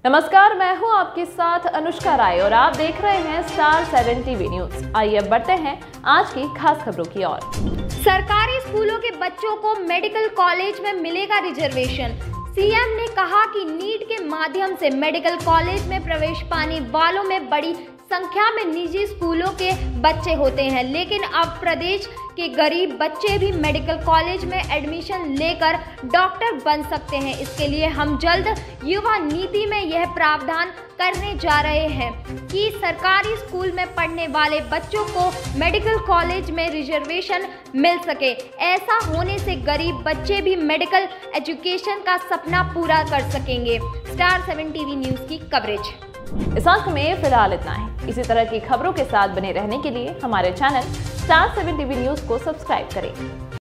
नमस्कार, मैं हूं आपके साथ अनुष्का राय और आप देख रहे हैं स्टार 7 टीवी न्यूज। आइए अब बढ़ते हैं आज की खास खबरों की ओर। सरकारी स्कूलों के बच्चों को मेडिकल कॉलेज में मिलेगा रिजर्वेशन। सीएम ने कहा कि नीट के माध्यम से मेडिकल कॉलेज में प्रवेश पाने वालों में बड़ी संख्या में निजी स्कूलों के बच्चे होते हैं, लेकिन अब प्रदेश के गरीब बच्चे भी मेडिकल कॉलेज में एडमिशन लेकर डॉक्टर बन सकते हैं। इसके लिए हम जल्द युवा नीति में यह प्रावधान करने जा रहे हैं कि सरकारी स्कूल में पढ़ने वाले बच्चों को मेडिकल कॉलेज में रिजर्वेशन मिल सके। ऐसा होने से गरीब बच्चे भी मेडिकल एजुकेशन का सपना पूरा कर सकेंगे। स्टार 7 टीवी न्यूज़ की कवरेज। इस अंक में फिलहाल इतना ही। इसी तरह की खबरों के साथ बने रहने के लिए हमारे चैनल स्टार 7 टीवी न्यूज को सब्सक्राइब करें।